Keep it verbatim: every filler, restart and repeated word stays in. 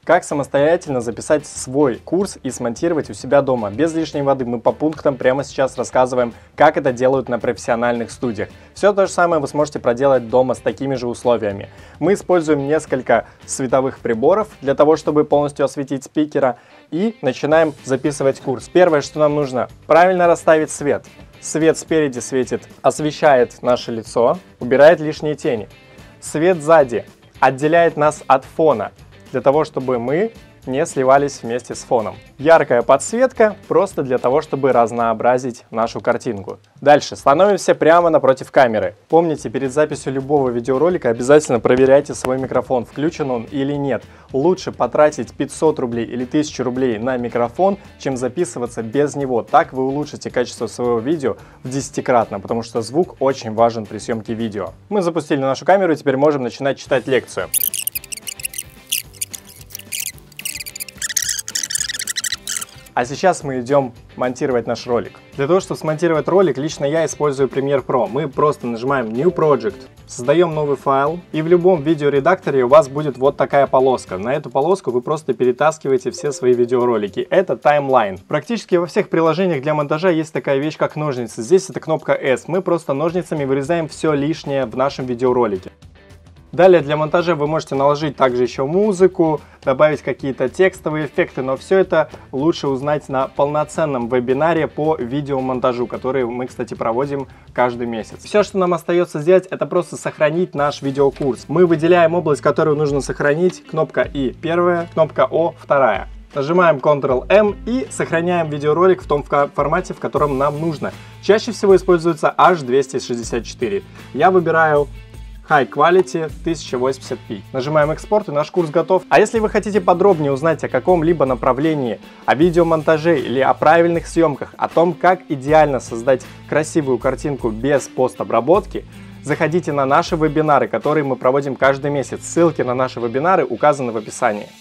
Как самостоятельно записать свой курс и смонтировать у себя дома без лишней воды. Мы по пунктам прямо сейчас рассказываем, как это делают на профессиональных студиях. Все то же самое вы сможете проделать дома с такими же условиями. Мы используем несколько световых приборов для того, чтобы полностью осветить спикера, и начинаем записывать курс. Первое, что нам нужно, правильно расставить свет. Свет спереди светит, освещает наше лицо, убирает лишние тени. Свет сзади отделяет нас от фона, для того, чтобы мы не сливались вместе с фоном. Яркая подсветка просто для того, чтобы разнообразить нашу картинку. Дальше становимся прямо напротив камеры. Помните, перед записью любого видеоролика обязательно проверяйте свой микрофон, включен он или нет. Лучше потратить пятьсот рублей или тысячу рублей на микрофон, чем записываться без него. Так вы улучшите качество своего видео в десятикратно, потому что звук очень важен при съемке видео. Мы запустили нашу камеру и теперь можем начинать читать лекцию. А сейчас мы идем монтировать наш ролик. Для того, чтобы смонтировать ролик, лично я использую Premiere Pro. Мы просто нажимаем New Project, создаем новый файл, и в любом видеоредакторе у вас будет вот такая полоска. На эту полоску вы просто перетаскиваете все свои видеоролики. Это таймлайн. Практически во всех приложениях для монтажа есть такая вещь, как ножницы. Здесь это кнопка S. Мы просто ножницами вырезаем все лишнее в нашем видеоролике. Далее для монтажа вы можете наложить также еще музыку, добавить какие-то текстовые эффекты, но все это лучше узнать на полноценном вебинаре по видеомонтажу, который мы, кстати, проводим каждый месяц. Все, что нам остается сделать, это просто сохранить наш видеокурс. Мы выделяем область, которую нужно сохранить, кнопка И первая, кнопка О вторая. Нажимаем контрол эм и сохраняем видеоролик в том формате, в котором нам нужно. Чаще всего используется эйч двести шестьдесят четыре. Я выбираю High Quality тысяча восемьдесят пи. Нажимаем экспорт, и наш курс готов. А если вы хотите подробнее узнать о каком-либо направлении, о видеомонтаже или о правильных съемках, о том, как идеально создать красивую картинку без постобработки, заходите на наши вебинары, которые мы проводим каждый месяц. Ссылки на наши вебинары указаны в описании.